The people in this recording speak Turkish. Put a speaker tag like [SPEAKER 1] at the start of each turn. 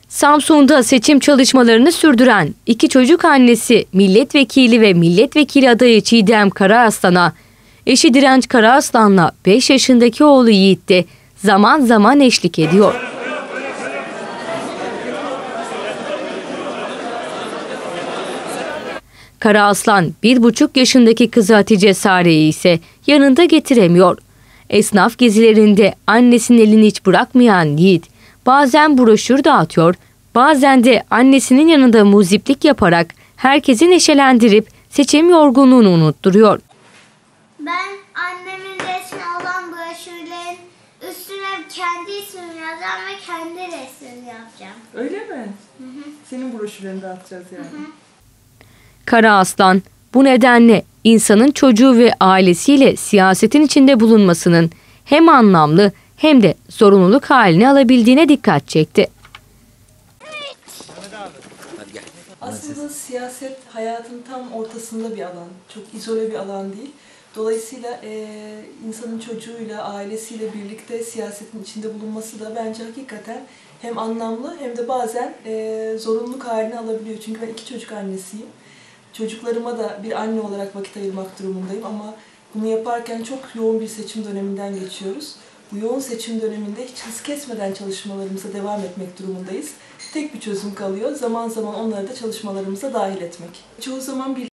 [SPEAKER 1] Samsun'da seçim çalışmalarını sürdüren iki çocuk annesi milletvekili ve milletvekili adayı Çiğdem Karaaslan'a, eşi Direnç Karaaslan'la 5 yaşındaki oğlu Yiğit de zaman zaman eşlik ediyor. Karaaslan 1,5 yaşındaki kızı Hatice Sare'yi ise yanında getiremiyor. Esnaf gezilerinde annesinin elini hiç bırakmayan Yiğit bazen broşür dağıtıyor, bazen de annesinin yanında muziplik yaparak herkesi neşelendirip seçim yorgunluğunu unutturuyor.
[SPEAKER 2] Ben annemin resmi olan broşürlerin üstüne kendi ismimi yazacağım ve kendi resmimi yapacağım.
[SPEAKER 3] Öyle mi?
[SPEAKER 2] Hı hı.
[SPEAKER 3] Senin broşürlerini dağıtacağız yani.
[SPEAKER 2] Hı hı.
[SPEAKER 1] Karaaslan bu nedenle insanın çocuğu ve ailesiyle siyasetin içinde bulunmasının hem anlamlı hem de zorunluluk halini alabildiğine dikkat çekti.
[SPEAKER 3] Aslında siyaset hayatın tam ortasında bir alan. Çok izole bir alan değil. Dolayısıyla insanın çocuğuyla, ailesiyle birlikte siyasetin içinde bulunması da bence hakikaten hem anlamlı hem de bazen zorunluluk halini alabiliyor. Çünkü ben 2 çocuk annesiyim. Çocuklarıma da bir anne olarak vakit ayırmak durumundayım ama bunu yaparken çok yoğun bir seçim döneminden geçiyoruz. Bu yoğun seçim döneminde hiç hız kesmeden çalışmalarımıza devam etmek durumundayız. Tek bir çözüm kalıyor. Zaman zaman onları da çalışmalarımıza dahil etmek. Çoğu zaman bir